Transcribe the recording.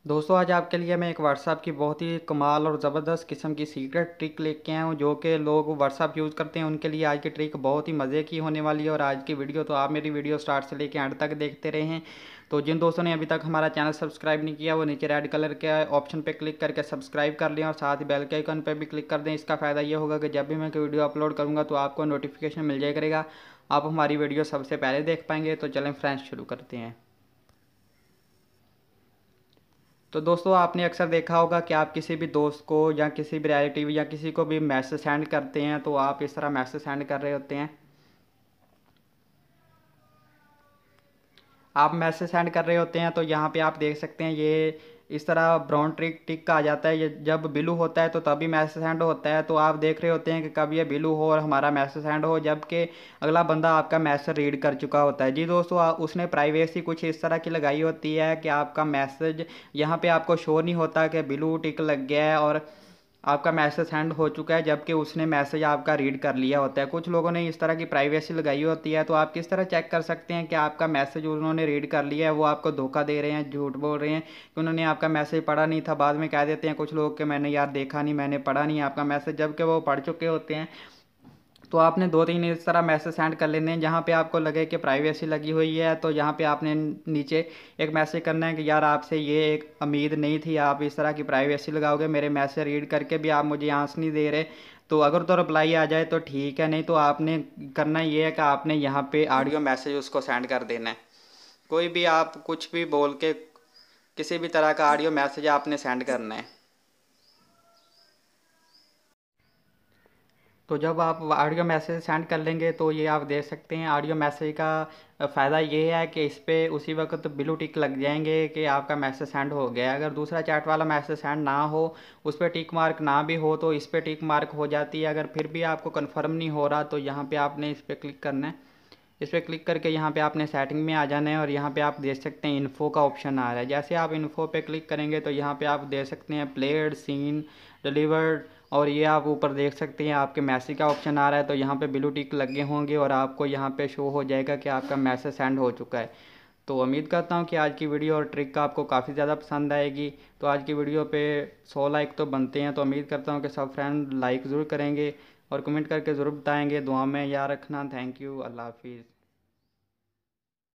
दोस्तों आज आपके लिए मैं एक व्हाट्सएप की बहुत ही कमाल और ज़बरदस्त किस्म की सीक्रेट ट्रिक लेके आया हूँ जो कि लोग व्हाट्सएप यूज़ करते हैं उनके लिए आज की ट्रिक बहुत ही मज़े की होने वाली है। और आज की वीडियो तो आप मेरी वीडियो स्टार्ट से लेके एंड तक देखते रहे हैं। तो जिन दोस्तों ने अभी तक हमारा चैनल सब्सक्राइब नहीं किया वो नीचे रेड कलर के ऑप्शन पर क्लिक करके सब्सक्राइब कर लें और साथ ही बेल के आइकन पर भी क्लिक कर दें। इसका फ़ायदा ये होगा कि जब भी मैं कोई वीडियो अपलोड करूँगा तो आपको नोटिफिकेशन मिल जाया करेगा, आप हमारी वीडियो सबसे पहले देख पाएंगे। तो चलें फ्रेंड्स शुरू करते हैं। तो दोस्तों आपने अक्सर देखा होगा कि आप किसी भी दोस्त को या किसी भी रिलेटिव या किसी को भी मैसेज सेंड करते हैं तो आप इस तरह मैसेज सेंड कर रहे होते हैं। आप मैसेज सेंड कर रहे होते हैं तो यहाँ पे आप देख सकते हैं ये इस तरह ब्राउन ट्रिक टिक आ जाता है। ये जब ब्लू होता है तो तभी मैसेज सेंड होता है। तो आप देख रहे होते हैं कि कब ये ब्लू हो और हमारा मैसेज सेंड हो जबकि अगला बंदा आपका मैसेज रीड कर चुका होता है। जी दोस्तों उसने प्राइवेसी कुछ इस तरह की लगाई होती है कि आपका मैसेज यहाँ पे आपको शो नहीं होता कि ब्लू टिक लग गया है और आपका मैसेज सेंड हो चुका है, जबकि उसने मैसेज आपका रीड कर लिया होता है। कुछ लोगों ने इस तरह की प्राइवेसी लगाई होती है। तो आप किस तरह चेक कर सकते हैं कि आपका मैसेज उन्होंने रीड कर लिया है, वो आपको धोखा दे रहे हैं, झूठ बोल रहे हैं कि उन्होंने आपका मैसेज पढ़ा नहीं था। बाद में कह देते हैं कुछ लोग कि मैंने यार देखा नहीं, मैंने पढ़ा नहीं आपका मैसेज, जबकि वो पढ़ चुके होते हैं। तो आपने दो तीन इस तरह मैसेज सेंड कर लेने हैं। जहाँ पे आपको लगे कि प्राइवेसी लगी हुई है तो यहाँ पे आपने नीचे एक मैसेज करना है कि यार आपसे ये एक उम्मीद नहीं थी, आप इस तरह की प्राइवेसी लगाओगे, मेरे मैसेज रीड करके भी आप मुझे आंसर नहीं दे रहे। तो अगर तो रिप्लाई आ जाए तो ठीक है, नहीं तो आपने करना ये है कि आपने यहाँ पे ऑडियो मैसेज उसको सेंड कर देना है। कोई भी आप कुछ भी बोल के किसी भी तरह का ऑडियो मैसेज आपने सेंड करना है। तो जब आप ऑडियो मैसेज सेंड कर लेंगे तो ये आप देख सकते हैं ऑडियो मैसेज का फ़ायदा ये है कि इस पर उसी वक्त ब्लू टिक लग जाएंगे कि आपका मैसेज सेंड हो गया। अगर दूसरा चैट वाला मैसेज सेंड ना हो, उस पर टिक मार्क ना भी हो तो इस पर टिक मार्क हो जाती है। अगर फिर भी आपको कंफर्म नहीं हो रहा तो यहाँ पे आपने इस पर क्लिक करना है। इस पर क्लिक करके यहाँ पे आपने सेटिंग में आ जाना है और यहाँ पे आप देख सकते हैं इन्फो का ऑप्शन आ रहा है। जैसे आप इन्फो पे क्लिक करेंगे तो यहाँ पे आप देख सकते हैं प्लेड, सीन, डिलीवर्ड और ये आप ऊपर देख सकते हैं आपके मैसेज का ऑप्शन आ रहा है। तो यहाँ पे ब्लू टिक लगे होंगे और आपको यहाँ पे शो हो जाएगा कि आपका मैसेज सेंड हो चुका है। तो उम्मीद करता हूँ कि आज की वीडियो और ट्रिक आपको काफ़ी ज़्यादा पसंद आएगी। तो आज की वीडियो पे 100 लाइक तो बनते हैं, तो उम्मीद करता हूँ कि सब फ्रेंड लाइक ज़रूर करेंगे और कमेंट करके ज़रूर बताएंगे। दुआ में याद रखना। Thank you. अल्लाह हाफिज़।